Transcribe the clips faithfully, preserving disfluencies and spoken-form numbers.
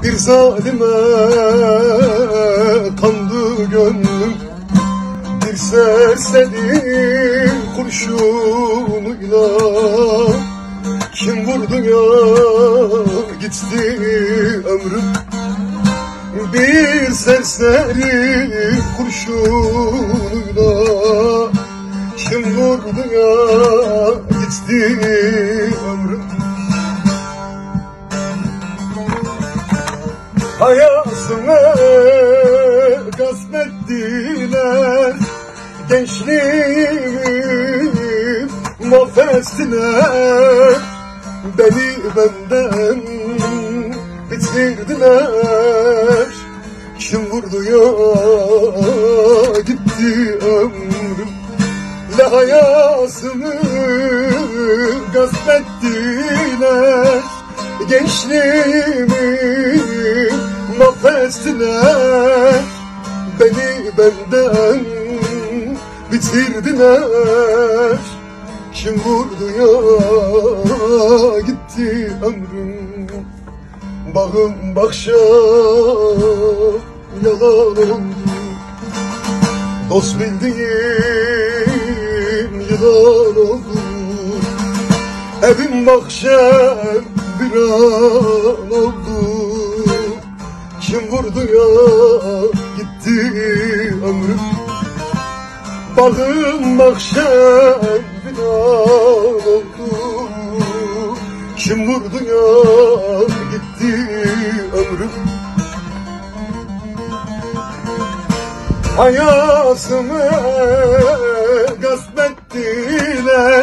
Bir zalime kandı gönlüm, bir serserin kurşunuyla. Kim vurdu ya gitti ömrüm, bir serseri kurşunuyla. Kim vurdu ya gitti ömrüm. Hayatımı gasp ettiler, gençliğimi mahvettiler. Beni benden bitirdiler. Kim vurdu ya gitti ömrüm. Le hayatımı gasp ettiler, gençliğimi mahvettiler. Beni benden bitirdiler. Kim vurdu ya gitti ömrüm. Bağım bahçem yalan oldu, dost bildiğim yılan oldu. Evim bahçem bir an oldu. Kim vurdu ya gitti ömrüm. Bağım bahçem bir an oldu. Kim vurdu ya gitti ömrüm. Hayatımı gasp ettiler,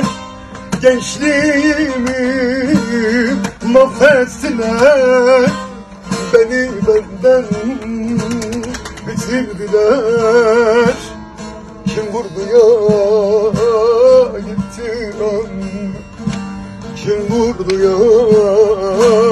gençliğimi mahvettiler. Beni benden bitirdiler. Kim vurdu ya gitti ömrüm. Kim vurdu ya